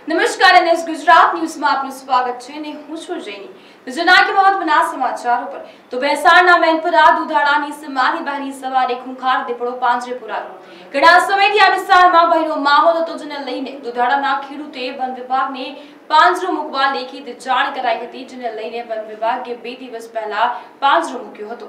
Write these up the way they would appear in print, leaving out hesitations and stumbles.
નમસ્કાર અને ગુજરાત ન્યૂઝમાં આપનું સ્વાગત છે ને હું છું જેની વિજયના કે મહત્વના સમાચારો પર તો મહેસાણા મેનપરા દુધાળાની સીમાની બહારની સવારે ખૂંખાર દીપડો પાંજરે પુરાયો ઘણા સમયથી આ વિસ્તારમાં ભયનો માહોલ હતો જેને લઈને દુધાળાના ખેડૂતે વન વિભાગને પાંજરો મૂકવા લેખિત જાણ કરાઈ હતી જેને લઈને વન વિભાગે 2 દિવસ પહેલા પાંજરો મૂક્યો હતો।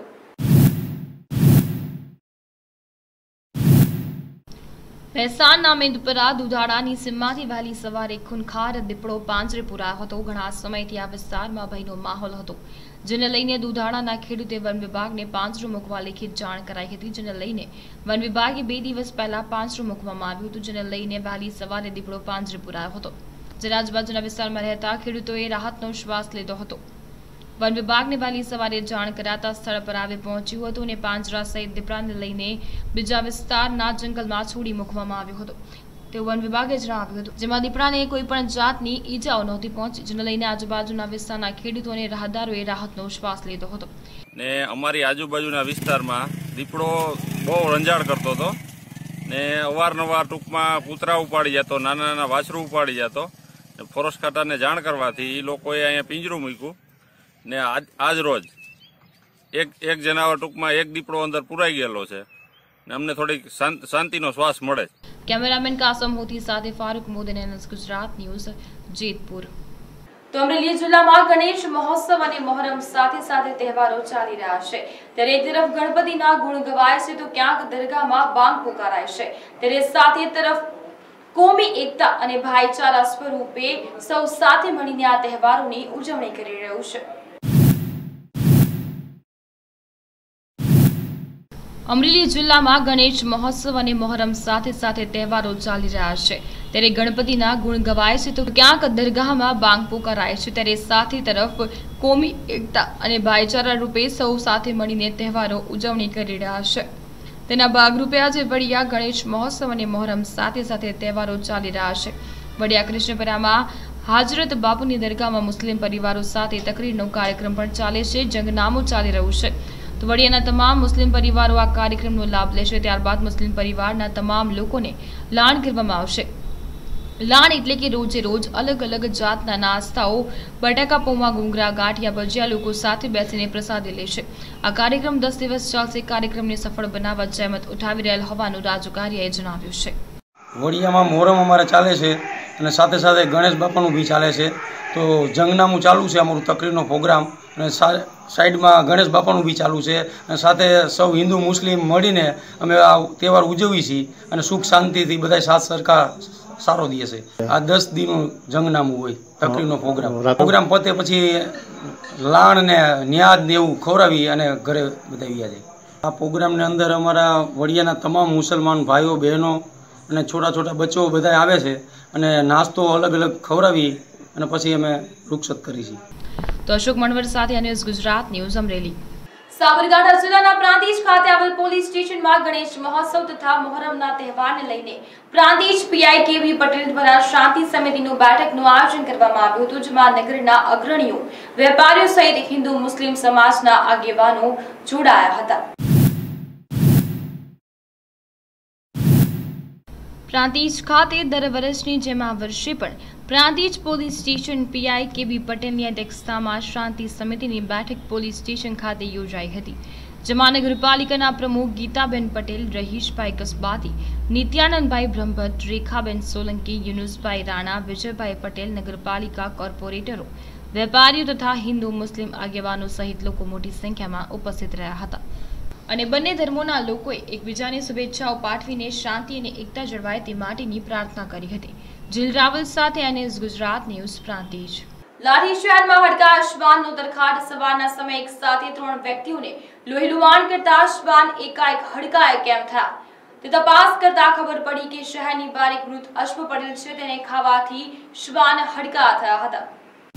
મહેસાણા મેંદપરા દુધાળાની સીમાથી વહેલી સવારે ખૂંખાર દીપડો પાંજરે પુરાયો હતો। ઘણા સમયથી આ વિસ્તારમાં ભયનો માહોલ હતો જેને લઈને દુધાળાના ખેડૂતે વન વિભાગને પાંજરો મૂકવા લેખિત જાણ કરાઈ હતી જેને લઈને વન વિભાગે 2 દિવસ પહેલા પાંજરો મૂકવામાં આવ્યું હતું જેને લઈને વહેલી સવારે દીપડો પાંજરે પુરાયો હતો જેના આજુબાજુના વિસ્તારમાં રહેતા ખેડૂતોએ રાહતનો શ્વાસ લીધો હતો। વન વિભાગને વહેલી સવારે જાણ કરાતા સ્થળ પર આવી પહોંચ્યું હતું અને પાંજરા સહિત દીપડાને લઈને બીજા વિસ્તારના જંગલમાં છોડી મૂકવામાં આવ્યો હતો તેવું વન વિભાગે જણાવ્યું હતું જેમાં દીપડાને કોઈ પણ જાતની ઈજાઓ નહોતી પહોંચી જેને લઈને આજુબાજુના વિસ્તારના ખેડૂતો અને રાહદારોએ રાહતનો શ્વાસ લીધો હતો ને અમારી આજુબાજુના વિસ્તારમાં દીપડો બહુ રંજાડ કરતો હતો ને અવારનવાર ટૂંકમાં કૂતરા ઉપાડી જતો, નાના નાના વાછરું ઉપાડી જતો। ફોરેસ્ટ ખાતાને જાણ કરવાથી એ લોકોએ અહીંયા પિંજરું મૂક્યું ને આજ રોજ એક જનાવર ટૂંકમાં એક દીપડો અંદર પુરાઈ ગયેલો છે ને અમને થોડીક શાંતિનો શ્વાસ મળે। કેમેરામેન કાસમ હોતી સાથે ફારૂક મોદી ગુજરાત ન્યૂઝ જેતપુર। તો અમરેલી જિલ્લામાં ગણેશ મહોત્સવ અને મોહરમ સાથે સાથે તહેવારો ચાલી રહ્યા છે ત્યારે એક તરફ ગણપતિના ગુણ ગવાય છે તો ક્યાંક દરગાહમાં બાંગ પુકારાય છે ત્યારે સાથે તરફ કોમી એકતા અને ભાઈચારા સ્વરૂપે સૌ સાથે મળીને આ તહેવારોની ઉજવણી કરી રહ્યું છે। અમરેલી જિલ્લામાં ગણેશ મહોત્સવ અને મોહરમ સાથે સાથે તહેવારો ચાલી રહ્યા છે ત્યારે ગણપતિના ગુણ ગવાય છે તો ક્યાંક દરગાહમાં બાંગ પુકારાય છે ત્યારે સાથે તરફ કોમી એકતા અને ભાઈચારા રૂપે સૌ સાથે મળીને તહેવારો ઉજવણી કરી રહ્યા છે। તેના ભાગરૂપે આજે વડિયા ગણેશ મહોત્સવ અને મોહરમ સાથે સાથે તહેવારો ચાલી રહ્યા છે। વડિયા કૃષ્ણપરામાં હાજરત બાપુની દરગાહમાં મુસ્લિમ પરિવારો સાથે તકરીરનો કાર્યક્રમ પણ ચાલે છે, જંગનામું ચાલી રહ્યું છે તો વડિયાના તમામ મુસ્લિમ પરિવારો આ કાર્યક્રમનો લાભ લેશે। ત્યારબાદ મુસ્લિમ પરિવારના તમામ લોકોને લાણ કરવામાં આવશે। લાણ એટલે કે રોજે રોજ અલગ અલગ જાતના નાસ્તાઓ, બટાકા પૌવા, ઘૂંઘરા, ગાંઠિયા, ભજીયા લોકો સાથે બેસીને પ્રસાદી લેશે। આ કાર્યક્રમ 10 દિવસ ચાલશે। કાર્યક્રમને સફળ બનાવવા જહેમત ઉઠાવી રહેલ હોવાનું રાજુકારીએ જણાવ્યું છે। વડિયામાં મોહરમ અમારે ચાલે છે અને સાથે સાથે ગણેશ બાપાનું બી ચાલે છે તો જંગનામું ચાલુ છે અમારું તકરીરનો પ્રોગ્રામ અને સાઈડમાં ગણેશ બાપાનું બી ચાલુ છે અને સાથે સૌ હિન્દુ મુસ્લિમ મળીને અમે આ તહેવાર ઉજવીએ છીએ અને સુખ શાંતિથી બધા સાથ સરકાર સારો દે છે। આ 10 દિનનું જંગનામું હોય તકરીરનો પ્રોગ્રામ પતે પછી લાણ ને ન્યાદ ને એવું ખવડાવી અને ઘરે બધા વ્યા જાય। આ પ્રોગ્રામની અંદર અમારા વડિયાના તમામ મુસલમાન ભાઈઓ બહેનો અને છોટા છોટા બચ્ચો બધા આવે છે અને નાસ્તો અલગ અલગ ખવડાવી અને પછી અમે રૂક્ષત કરી છીએ। તો અશોક મણવર સાથે ન્યૂઝ ગુજરાત ન્યૂઝ અમરેલી। સાબરકાંઠા જિલ્લાના પ્રાંતિજ ખાતે આવેલ પોલીસ સ્ટેશનમાં ગણેશ મહોત્સવ તથા મોહરમના તહેવારને લઈને પ્રાંતિજ પીઆઈ કેવી પટેલ દ્વારા શાંતિ સમિતિનું બેઠકનું આયોજન કરવામાં આવ્યું હતું જેમાં નગરના અગ્રણીઓ, વેપારીઓ સહિત હિન્દુ મુસ્લિમ સમાજના આગેવાનો જોડાયા હતા। પ્રાંતિજ ખાતે દર વર્ષની જેમ આ વર્ષે પણ Prantij police station PI KB પટેલની અધ્યક્ષતામાં શાંતિ સમિતિની બેઠક પોલીસ સ્ટેશન ખાતે યોજાઈ હતી જેમાં નગરપાલિકાના પ્રમુખ ગીતાબેન પટેલ, રહીશભાઈ કસબાતી, નિત્યાનંદભાઈ બ્રહ્મભટ્ટ, રેખાબેન સોલંકી, યુનુસભાઈ રાણા, વિજયભાઈ પટેલ, નગરપાલિકા કોર્પોરેટરો, વેપારીઓ તથા હિન્દુ મુસ્લિમ આગેવાનો સહિત લોકો મોટી સંખ્યામાં ઉપસ્થિત રહ્યા હતા અને બંને ધર્મોના લોકોએ એકબીજાને શુભેચ્છાઓ પાઠવીને શાંતિ અને એકતા જળવાય તે માટેની પ્રાર્થના કરી હતી। જીલ રાવલ સાથે ન્યૂઝ ગુજરાત ન્યૂઝ પ્રાંતિજ। લાઠી શહેરમાં હડકા શ્વાનનો તરખાટ સવારના સમયે એક સાથે 3 વ્યક્તિઓને લોહીલુહાણ કરતા શ્વાન એકાએક હડકાએ કેમ થયા તે તપાસ કરતા ખબર પડી કે શહેરની બહાર એક મૃત અશ્વ પડેલ છે તેને ખાવાથી શ્વાન હડકા થયા હતા।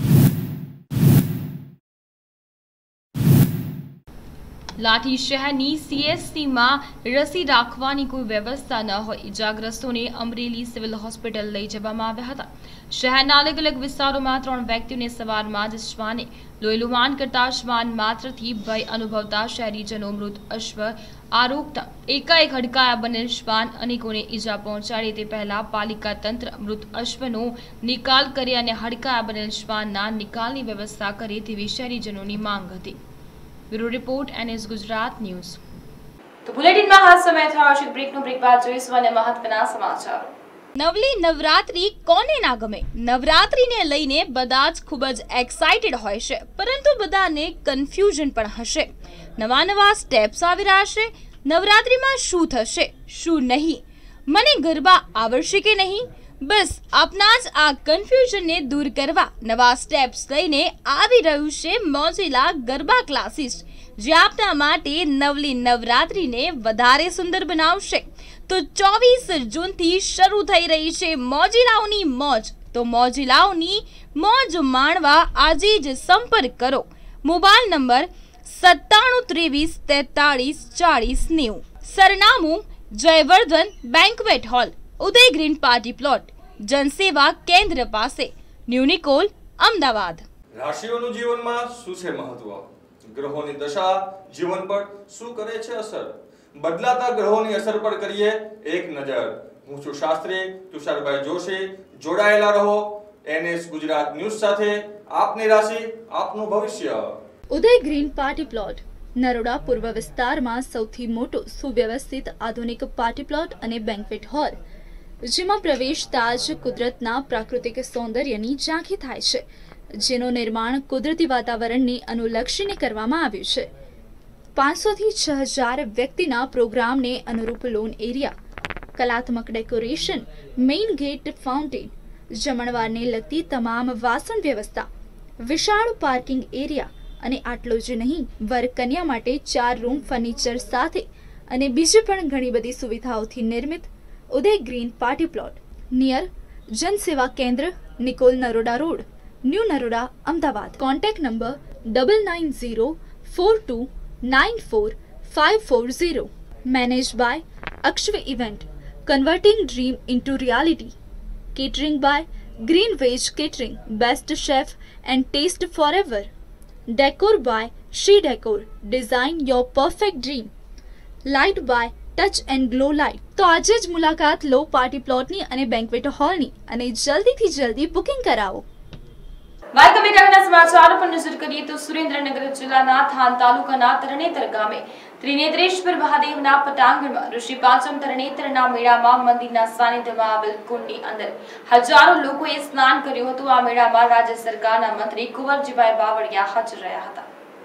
લાઠી શહેરની સીએસસીમાં રસી રાખવાની કોઈ વ્યવસ્થા ન હોય ઇજાગ્રસ્તોને અમરેલી સિવિલ હોસ્પિટલ લઈ જવામાં આવ્યા હતા। શહેરના અલગ અલગ વિસ્તારોમાં 3 વ્યક્તિઓને સવારમાં જ શ્વાને લોહીલુહાણ કરતા શ્વાન માત્રથી ભય અનુભવતા શહેરીજનો મૃત અશ્વ આ રોકતા એકાએક હડકાયા બનેલ શ્વાન અનેકોને ઈજા પહોંચાડે તે પહેલા પાલિકા તંત્ર મૃત અશ્વનો નિકાલ કરે અને હડકાયા બનેલ શ્વાનના નિકાલની વ્યવસ્થા કરે તેવી શહેરીજનોની માંગ હતી. Bureau report NS Gujarat news. તો બુલેટિનમાં હાલ સમય થયો છે બ્રેકનો. બ્રેક બાદ જોઈશું અને મહત્વના સમાચાર. નવલી નવરાત્રી કોને ના ગમે? નવરાત્રીને લઈને બધા જ ખૂબ જ એક્સાઇટેડ હોય છે, પરંતુ બધાને કન્ફ્યુઝન પણ હશે. નવા નવા સ્ટેપ્સ આવી રહ્યા છે. નવરાત્રીમાં શું થશે, શું નહીં? મને ગરબા આવડશે કે નહીં? બસ આપના જ આ કન્ફ્યુઝનને દૂર કરવા નવા સ્ટેપ્સ લઈને આવી રહ્યું છે મોજીલા ગરબા ક્લાસીસ, જે આપના માટે નવલી નવરાત્રીને વધારે સુંદર બનાવશે. તો 24 જૂનથી શરૂ થઈ રહી છે મોજીલાઓની મોજ. તો મોજીલાઓની મોજ માણવા આજે જ સંપર્ક કરો. Mobile number 9723434090. સરનામું Jayvardhan banquet hall, Uday green party plot, જનસેવા કેન્દ્ર પાસે, ન્યૂ નિકોલ, અમદાવાદ. રાશિઓનું જીવનમાં શું છે મહત્વ? ગ્રહોની દશા જીવન પર શું કરે છે અસર? બદલાતા ગ્રહોની અસર પર કરીએ એક નજર. હું છું શાસ્ત્રી તુષારભાઈ જોશી. જોડાયેલા રહો NS ગુજરાત ન્યૂઝ સાથે. આપની રાશિ, આપનું ભવિષ્ય. Uday green party plot Naroda પૂર્વ વિસ્તારમાં સૌથી મોટો સુવ્યવસ્થિત આધુનિક પાર્ટી પ્લોટ અને બેન્ક્વેટ હોલ, જેમાં પ્રવેશતા જ કુદરતના પ્રાકૃતિક સૌંદર્યની ઝાંખી થાય છે, જેનું નિર્માણ કુદરતી વાતાવરણને અનુલક્ષીને કરવામાં આવ્યું છે. 500 થી 6000 વ્યક્તિના પ્રોગ્રામને અનુરૂપ લોન એરિયા, કલાત્મક ડેકોરેશન, મેઇન ગેટ, ફાઉન્ટેન, જમણવારને લગતી તમામ વાસણ વ્યવસ્થા, વિશાળ પાર્કિંગ એરિયા અને આટલું જ નહીં, વર કન્યા માટે 4 રૂમ ફર્નિચર સાથે અને બીજી પણ ઘણી બધી સુવિધાઓથી નિર્મિત Uday green party plot near Jansewa Kendra, Nikol, Naroda road, new Naroda, Ahmedabad. Contact number 9904294540. Manage by Akshav event, converting dream into reality. Catering by green veg catering, best chef and taste forever. Decor by Shri decor, design your perfect dream. Light by touch and glow light. તો આજે જ મુલાકાત લો party પ્લોટની અને banquet હોલની અને જલ્દીથી જલ્દી booking કરાવો. વાત કમી આગળના સમાચારો પર નજર કરીએ તો સુરેન્દ્રનગર જિલ્લાના થાન તાલુકાના તરણેતર ગામે ત્રિનેત્રેશ્વર મહાદેવના પટાંગણમાં ઋષિ પાંચમ તરણેતરના મેળામાં મંદિરના સાનિધ્યમાં આવેલ કુંડની અંદર હજારો લોકોએ સ્નાન કર્યું હતું. આ મેળામાં રાજ્ય સરકારના મંત્રી કુંવરજીભાઈ બાવળિયા હાજર રહ્યા હતા.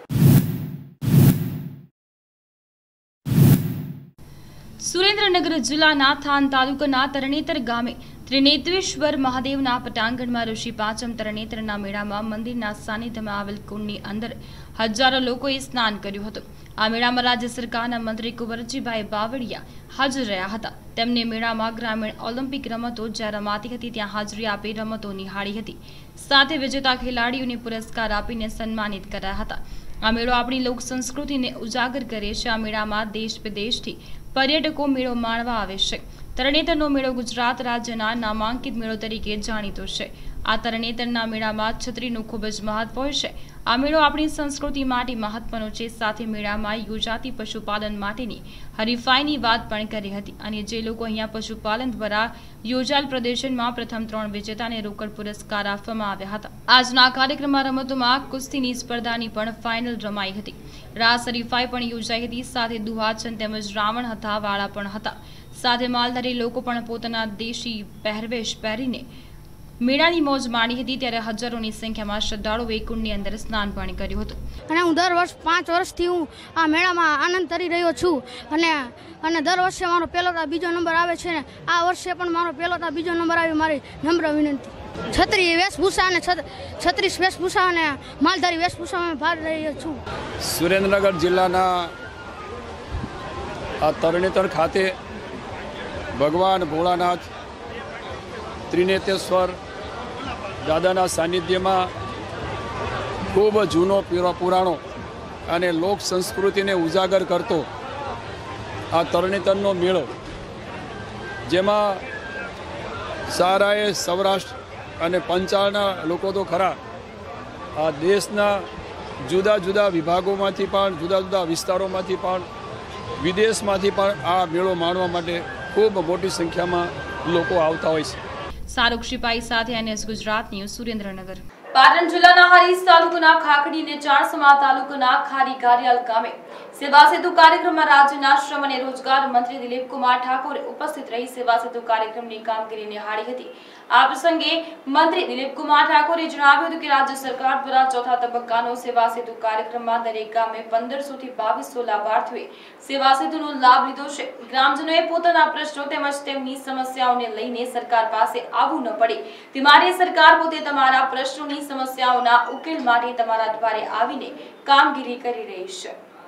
સુરેન્દ્રનગર જિલ્લાના થાન તાલુકાના તરણેતર ગામે ત્રિનેત્રેશ્વર મહાદેવના પટાંગણમાં ઋષિ પાંચમ તરણેતરના મેળામાં મંદિરના સાનિધ્યમાં આવેલ કુંડની અંદર હજારો લોકોએ સ્નાન કર્યું હતું. આ મેળામાં રાજ્ય સરકારના મંત્રી કુંવરજીભાઈ બાવળિયા હાજર રહ્યા હતા. તેમને મેળામાં ગ્રામીણ ઓલિમ્પિક રમતો જ્યાં રમાતી હતી ત્યાં હાજરી આપી રમતો નિહાળી હતી. સાથે વિજેતા ખેલાડીઓને પુરસ્કાર આપીને સન્માનિત કર્યા હતા. આ મેળો આપણી લોક સંસ્કૃતિને ઉજાગર કરે છે. આ મેળામાં દેશ વિદેશથી પર્યટકો મેળો માણવા આવે છે. તરણેતરનો મેળો ગુજરાત રાજ્યના નામાંકિત મેળો તરીકે જાણીતો છે. આ તરણેતરના મેળામાં છત્રીનું ખૂબ જ મહત્વ હોય છે. આ મેળો આપણી સંસ્કૃતિ માટે મહત્વનો છે. સાથે મેળામાં યોજાતી પશુપાલન માટેની હરીફાઈની વાત પણ કરી હતી અને જે લોકો અહીંયા પશુપાલન દ્વારા યોજાયેલ પ્રદર્શનમાં પ્રથમ 3 વિજેતાને રોકડ પુરસ્કાર આપવામાં આવ્યા હતા. આજના કાર્યક્રમમાં રમતોમાં કુસ્તીની સ્પર્ધાની પણ ફાઇનલ રમાઈ હતી. રાસ હરીફાઈ પણ યોજાઈ હતી. સાથે દુહાચન તેમજ રાવણ હતા વાળા પણ હતા. સાથે માલધારી લોકો પણ પોતાના દેશી પહેરવેશ પહેરીને મેળાની મોજ માણી હતી. ત્યારે હજારોની સંખ્યામાં શ્રદ્ધાળુઓએ કુંડની અંદર સ્નાન પણ કર્યું હતું. અને હું દર વર્ષ 5 વર્ષથી હું આ મેળામાં આનંદ કરી રહ્યો છું અને દર વર્ષે મારો પહેલો બીજો નંબર આવે છે. આ વર્ષે પણ મારો પહેલો બીજો નંબર આવ્યો. મારી નમ્ર વિનંતી. છત્રી વેશભૂષા અને છત્રીસ વેશભૂષા અને માલધારી વેશભૂષામાં ભાગ રહ્યો છું. સુરેન્દ્રનગર જિલ્લાના આ તરણેતર ખાતે ભગવાન ભોળાનાથ ત્રિનેત્રેશ્વર દાદાના સાનિધ્યમાં ખૂબ જૂનો પુરાણો અને લોક સંસ્કૃતિને ઉજાગર કરતો આ તરણેતરનો મેળો, જેમાં સારાએ સૌરાષ્ટ્ર અને પંચાળના લોકો તો ખરા, આ દેશના જુદા જુદા વિભાગોમાંથી પણ જુદા જુદા વિસ્તારોમાંથી પણ વિદેશમાંથી પણ આ મેળો માણવા માટે ખૂબ મોટી સંખ્યામાં લોકો આવતા હોય છે. શાહરૂખ શિપાઈ સાથે NS ગુજરાત ન્યૂઝ, સુરેન્દ્રનગર. પાટણ જિલ્લાના હારીજ તાલુકાના ખાખડી અને ચાણસમા તાલુકાના ખારી ઘારિયાલ ગામે સેવા સેતુ કાર્યક્રમમાં રાજ્યના શ્રમ અને રોજગાર મંત્રી દિલીપ કુમાર ઠાકોરે ઉપસ્થિત રહી સેવા સેતુ કાર્યક્રમની કામગીરી નિહાળી હતી. આ પ્રસંગે મંત્રી દિલીપ કુમાર ઠાકોરે જણાવ્યું હતું કે રાજ્ય સરકાર દ્વારા ચોથા તબક્કાનો સેવા સેતુ કાર્યક્રમમાં દરેક ગામે 1500 થી 2200 લાભાર્થીઓએ સેવા સેતુનો લાભ લીધો છે. ગ્રામજનોએ પોતાના પ્રશ્નો તેમજ તેમની સમસ્યાઓને લઈને સરકાર પાસે આવવું ન પડે તે માટે સરકાર પોતે તમારા પ્રશ્નોની સમસ્યાઓના ઉકેલ માટે તમારા દ્વારે આવીને કામગીરી કરી રહી છે.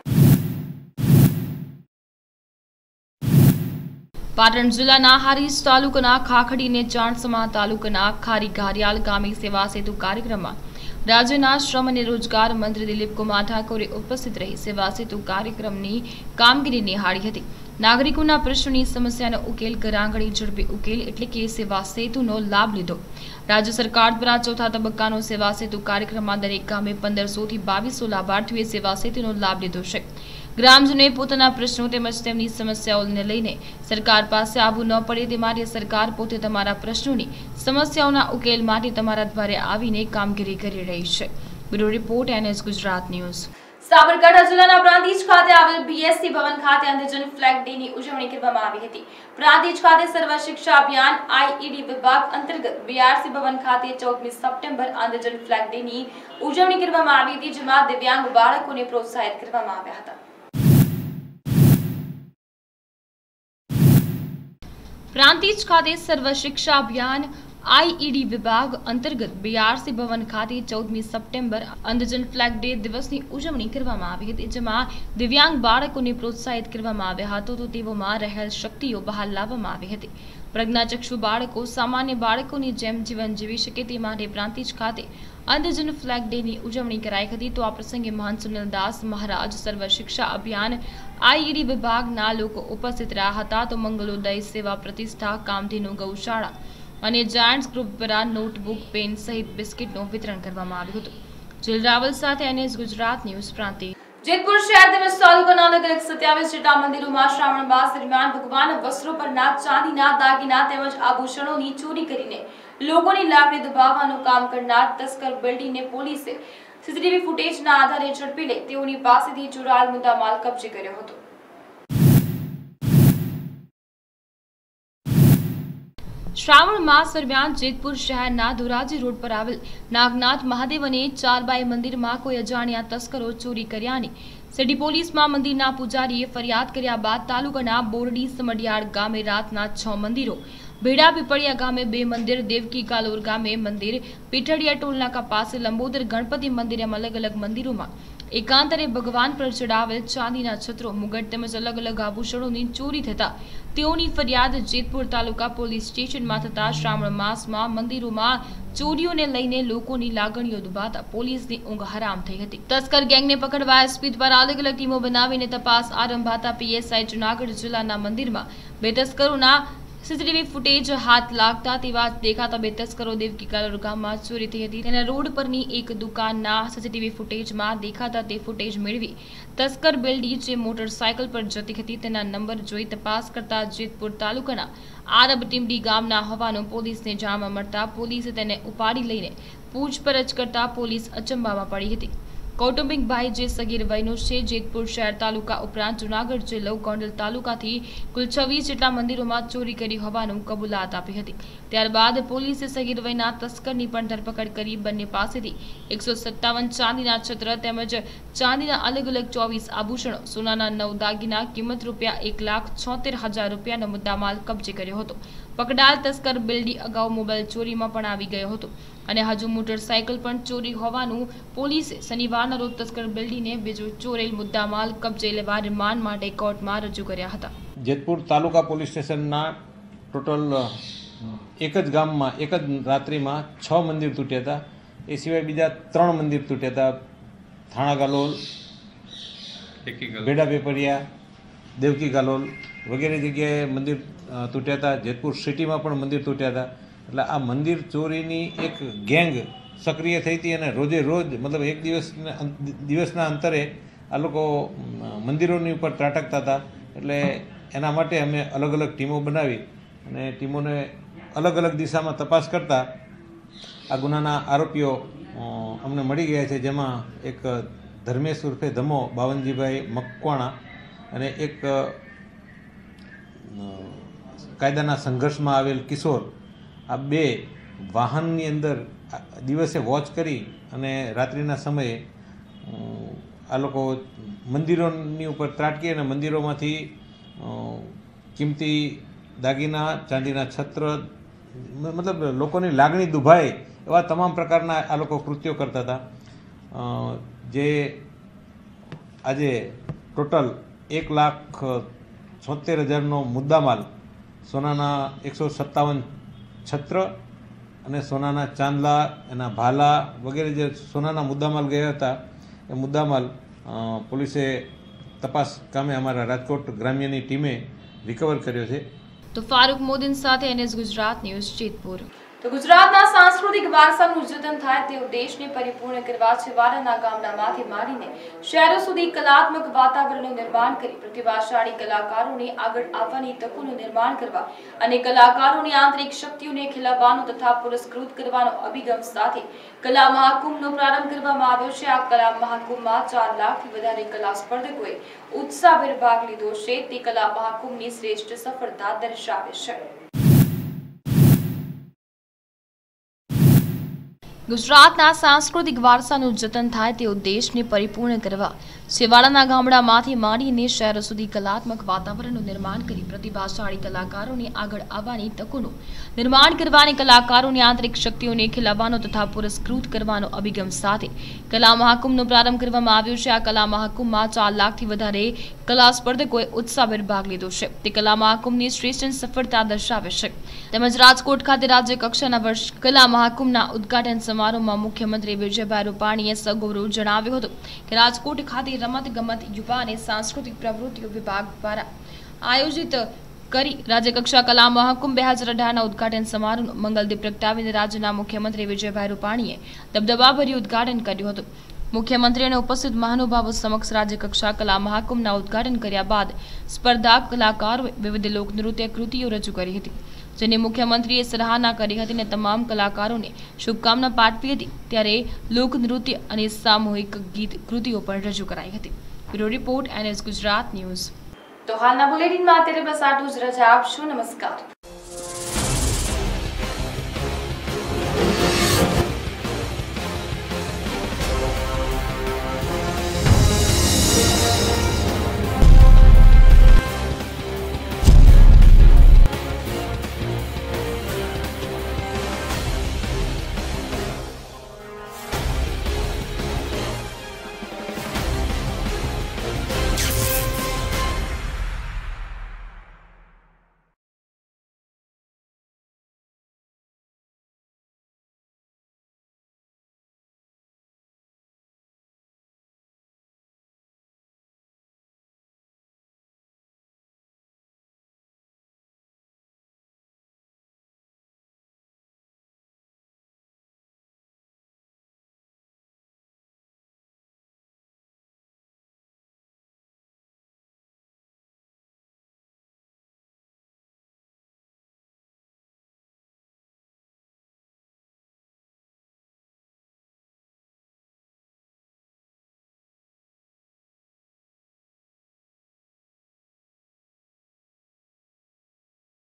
પાટણ જિલ્લાના હારીજ તાલુકાના ખાખડી અને ચાણસમા તાલુકાના ખારી ઘારિયાલ ગામે સેવા સેતુ કાર્યક્રમમાં રાજ્યના શ્રમ અને રોજગાર મંત્રી દિલીપ કુમાર ઠાકોરે ઉપસ્થિત રહી સેવા સેતુ કાર્યક્રમની કામગીરી નિહાળી હતી. નાગરિકોના પ્રશ્નોની સમસ્યાનો ઉકેલ ઘરઆંગણે ઝડપી ઉકેલ એટલે કે સેવા સેતુનો લાભ લીધો. રાજ્ય સરકાર દ્વારા ચોથા તબક્કાનો સેવા સેતુ કાર્યક્રમમાં દરેક ગામે 1500 થી 2200 લાભાર્થીઓએ સેવા સેતુનો લાભ લીધો છે. ગ્રામજનોએ પોતાના પ્રશ્નો તેમજ તેમની સમસ્યાઓને લઈને સરકાર પાસે આવવું ન પડે તે માટે સરકાર પોતે તમારા પ્રશ્નોની સમસ્યાઓના ઉકેલ માટે તમારા દ્વારે આવીને કામગીરી કરી રહી છે. Bureau report NS Gujarat news. Sabarkantha જિલ્લાના પ્રાંતિજ ખાતે આવેલ BSc ભવન ખાતે અંધજન ફ્લેગ ડે ની ઉજવણી કરવામાં આવી હતી. પ્રાંતિજ ખાતે સર્વ શિક્ષા અભિયાન IED વિભાગ અંતર્ગત BRC ભવન ખાતે 14મી સપ્ટેમ્બર અંધજન ફ્લેગ ડે ની ઉજવણી કરવામાં આવી હતી, જેમાં દિવ્યાંગ બાળકોને પ્રોત્સાહિત કરવામાં આવ્યા હતા. પ્રાંતિજ ખાતે સર્વ શિક્ષા અભિયાન IED વિભાગ અંતર્ગત BRC ભવન ખાતે 14મી સપ્ટેમ્બર અંધજન ફ્લેગ ડે દિવસની ઉજવણી કરવામાં આવી હતી, જેમાં દિવ્યાંગ બાળકોને પ્રોત્સાહિત કરવામાં આવ્યા હતા તો તેઓમાં રહેલ શક્તિઓ બહાર લાવવામાં આવી હતી. પ્રજ્ઞાચક્ષુ બાળકો સામાન્ય બાળકોની જેમ જીવન જીવી શકે તે માટે પ્રાંતિજ ખાતે અંધજન ફ્લેગ ડે ની ઉજવણી કરાઈ હતી. તો આ પ્રસંગે મહંત સુનિલદાસ મહારાજ સર્વ શિક્ષા અભિયાન IED વિભાગના લોકો ઉપસ્થિત રહ્યા હતા. તો મંગલોદય સેવા પ્રતિષ્ઠા કામધેનુ ગૌશાળા અને જાયન્ટ્સ ગ્રુપ દ્વારા નોટબુક, પેન સહિત બિસ્કિટનું વિતરણ કરવામાં આવ્યું હતું. જીલ રાવલ સાથે NS ગુજરાત ન્યૂઝ. પ્રાંતિજ જેતપુર શહેર તેમજ તાલુકાના અલગ અલગ 27 જેટલા મંદિરોમાં શ્રાવણ માસ દરમિયાન ભગવાન વસ્ત્રો પરના ચાંદીના દાગીના તેમજ આભૂષણોની ચોરી કરીને લોકોની લાગણી દબાવવાનું કામ કરનાર તસ્કર બિલ્ડીને પોલીસે CCTV ફૂટેજના આધારે ઝડપી લઈ તેઓની પાસેથી ચોરાયેલ મુદ્દામાલ કબજે કર્યો હતો. શ્રાવણ માસ દરમિયાન જેતપુર શહેરના ધોરાજી રોડ પર આવેલ નાગનાથ મહાદેવ અને ચારબાઈ મંદિરમાં કોઈ અજાણ્યા તસ્કરો ચોરી કર્યાની સિટી પોલીસમાં મંદિરના પૂજારીએ ફરિયાદ કર્યા બાદ તાલુકાના બોરડી સમડિયાળ ગામે રાતના 6 મંદિરો, ભેડા પીપળિયા ગામે 2 મંદિર, દેવકી કાલોર ગામે મંદિર, પીઠડિયા ટોલનાકા પાસે લંબોદર ગણપતિ મંદિર એમ અલગ અલગ મંદિરોમાં એકાંતરે ભગવાન પર ચડાવેલ ચાંદીના છત્રો, મુગટ તેમજ અલગ અલગ આભૂષણોની ચોરી થતા તેઓની ફરિયાદ જેતપુર તાલુકા પોલીસ સ્ટેશનમાં થતા શ્રાવણ માસમાં મંદિરોમાં ચોરીઓને લઈને લોકોની લાગણીઓ દુભાતા પોલીસની ઊંઘ હરામ થઈ હતી. તસ્કર ગેંગને પકડવા SP દ્વારા અલગ અલગ ટીમો બનાવીને તપાસ આરંભાતા PSI જૂનાગઢ જિલ્લાના મંદિરમાં 2 તસ્કરોના CCTV ફૂટેજ હાથ લાગતા તેવા દેખાતા 2 તસ્કરો દેવકી કાલોર ગામમાં ચોરી થઈ હતી. તેના રોડ પરની એક દુકાનના CCTV ફૂટેજમાં દેખાતા તે ફૂટેજ મેળવી તસ્કર બિલ્ડી જે મોટરસાયકલ પર જતી હતી તેના નંબર જોઈ તપાસ કરતા જેતપુર તાલુકાના આરબ ટીમડી ગામના હોવાનું પોલીસને જાણવા મળતા પોલીસે તેને ઉપાડી લઈને પૂછપરછ કરતા પોલીસ અચંબામાં પડી હતી. કૌટુંબિક ભાઈ જે સગીર વયનો છે. જેતપુર શહેર તાલુકા ઉપરાંત જૂનાગઢ જિલ્લો ગોંડલ તાલુકાથી કુલ 26 જેટલા મંદિરોમાં ચોરી કરી હોવાનું કબૂલાત આપી હતી. ત્યારબાદ પોલીસે સગીર વયના તસ્કરની પણ ધરપકડ કરી બંને પાસેથી 157 ચાંદીના છત્ર તેમજ ચાંદીના અલગ અલગ 24 આભૂષણો, સોનાના 9 દાગીના કિંમત ₹1,76,000 રૂપિયાનો મુદ્દામાલ કબજે કર્યો હતો. પકડાયેલ તસ્કર બિલ્ડી અગાઉ મોબાઈલ ચોરીમાં પણ આવી ગયો હતો અને હજુ મોટરસાયકલ પણ ચોરી હોવાનું પોલીસે શનિવારના રોજ તસ્કર બિલ્ડીને બીજો ચોરેલ મુદ્દામાલ કબજે લેવા રિમાન્ડ માટે કોર્ટમાં રજૂ કર્યા હતા. જેતપુર તાલુકા પોલીસ સ્ટેશનના ટોટલ એક જ ગામમાં એક જ રાત્રિમાં 6 મંદિર તૂટ્યા હતા. એ સિવાય બીજા 3 મંદિર તૂટ્યા હતા. થાણા ગાલોલ, ભેડા પેપરિયા, દેવકી ગાલોલ વગેરે જગ્યાએ મંદિર તૂટ્યા હતા. જેતપુર સિટીમાં પણ મંદિર તૂટ્યા હતા. એટલે આ મંદિર ચોરીની એક ગેંગ સક્રિય થઈ હતી અને રોજે રોજ મતલબ એક દિવસના અંતરે આ લોકો મંદિરોની ઉપર ત્રાટકતા હતા. એટલે એના માટે અમે અલગ અલગ ટીમો બનાવી અને ટીમોને અલગ અલગ દિશામાં તપાસ કરતા આ ગુનાના આરોપીઓ અમને મળી ગયા છે, જેમાં એક ધર્મેશ ઉર્ફે ધમો બાવનજીભાઈ મકવાણા અને એક કાયદાના સંઘર્ષમાં આવેલ કિશોર. આ બે વાહનની અંદર દિવસે વોચ કરી અને રાત્રિના સમયે આ લોકો મંદિરોની ઉપર ત્રાટકી અને મંદિરોમાંથી કિંમતી દાગીના, ચાંદીના છત્ર, મતલબ લોકોની લાગણી દુભાય એવા તમામ પ્રકારના આ લોકો કૃત્યો કરતા હતા. જે આજે ટોટલ 1,76,000નો મુદ્દામાલ, સોનાના 157 છત્ર અને સોનાના ચાંદલા, એના ભાલા વગેરે જે સોનાના મુદ્દામાલ ગયા હતા એ મુદ્દામાલ પોલીસે તપાસ કામે અમારા રાજકોટ ગ્રામ્યની ટીમે રિકવર કર્યો છે. તો ફારૂક મોદીન સાથે NS ગુજરાત ન્યૂઝ જેતપુર. તો ગુજરાતના સાંસ્કૃતિક વારસાનું જતન થાય તે ઉદ્દેશને પરિપૂર્ણ કરવા છેવાડાના ગામડામાંથી માંડીને શહેરો સુધી કલાત્મક વાતાવરણનું નિર્માણ કરી પ્રતિભાશાળી કલાકારોને આગળ આવવાની તકોનું નિર્માણ કરવા અને કલાકારોની આંતરિક શક્તિઓને ખીલવવાનો તથા પુરસ્કૃત કરવાનો અભિગમ સાથે કલા મહાકુંભનો પ્રારંભ કરવામાં આવ્યો છે. આ કલા મહાકુંભમાં 4 લાખથી વધારે કલા સ્પર્ધકોએ ઉત્સાહભેર ભાગ લીધો છે. તે કલા મહાકુંભની શ્રેષ્ઠ સફળતા દર્શાવે છે. ગુજરાતના સાંસ્કૃતિક વારસાનું જતન થાય તે ઉદ્દેશને પરિપૂર્ણ કરવા છેવાડાના ગામડામાંથી માંડીને શહેરો સુધી કલાત્મક વાતાવરણનું નિર્માણ કરી પ્રતિભાશાળી કલાકારોને આગળ આવવાની તકોનું નિર્માણ કરવાની કલાકારોની આંતરિક શક્તિઓને ખીલવવાનો તથા પુરસ્કૃત કરવાનો અભિગમ સાથે કલા મહાકુંભનો પ્રારંભ કરવામાં આવ્યો છે. આ કલા મહાકુંભમાં 4 લાખથી વધારે કલા સ્પર્ધકોએ ઉત્સાહભેર ભાગ લીધો છે. તે કલા મહાકુંભની શ્રેષ્ઠ સફળતા દર્શાવે છે. તેમજ રાજકોટ ખાતે રાજ્ય કક્ષાના વર્ષ કલા મહાકુંભના ઉદ્ઘાટન સમારોહમાં મુખ્યમંત્રી વિજયભાઈ રૂપાણીએ સગૌરવ જણાવ્યું હતું કે રાજકોટ ખાતે રમત ગમત, યુવા અને સાંસ્કૃતિક પ્રવૃત્તિઓ વિભાગ દ્વારા આયોજિત કરી રાજ્યકક્ષા કલા મહાકુંભ 2018ના ઉદ્ઘાટન સમારોહનું મંગલદીપ પ્રગટાવીને રાજ્યના મુખ્યમંત્રી વિજયભાઈ રૂપાણીએ દબદબાભર્યું ઉદ્ઘાટન કર્યું હતું. મુખ્યમંત્રી અને ઉપસ્થિત મહાનુભાવો સમક્ષ રાજ્યકક્ષા કલા મહાકુંભના ઉદ્ઘાટન કર્યા બાદ સ્પર્ધા કલાકારોએ વિવિધ લોકનૃત્ય કૃતિઓ રજૂ કરી હતી, જેની મુખ્યમંત્રીએ સરાહના કરી હતી અને તમામ કલાકારોને શુભકામના પાઠવી હતી. ત્યારે લોકનૃત્ય અને સામૂહિક ગીત કૃતિઓ પણ રજૂ કરાઈ હતી. Bureau report NS Gujarat news. તો હાલના બુલેટિનમાં અત્યારે બસ આટલું જ. રજા આપશો. નમસ્કાર.